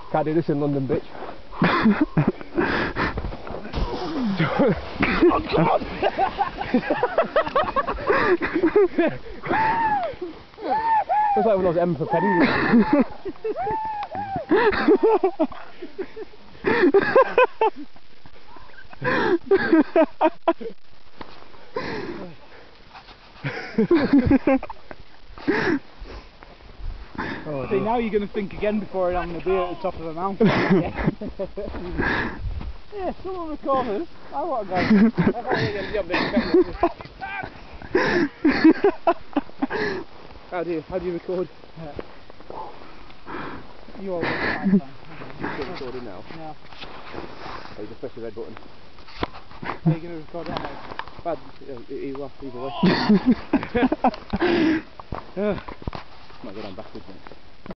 Can't do this in London, bitch. Oh God! It's like one of those M for penguins. Oh, see, now you're going to think again before having a beer at the top of the mountain. Yeah, someone record us. I want to go. I want to get a big How do you record? You always find time. You're recording now? Yeah. Oh, you just press the red button. Are you going to record it on there? Bad, either way. Might go down backwards, mate.